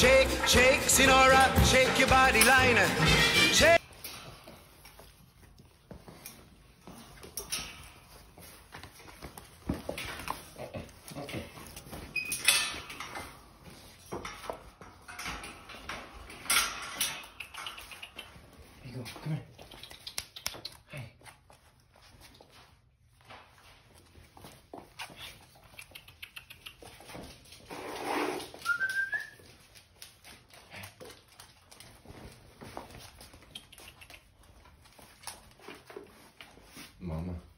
Shake, shake, Sinora, shake your body line. Shake. Here you go, come here. Hey. Mama.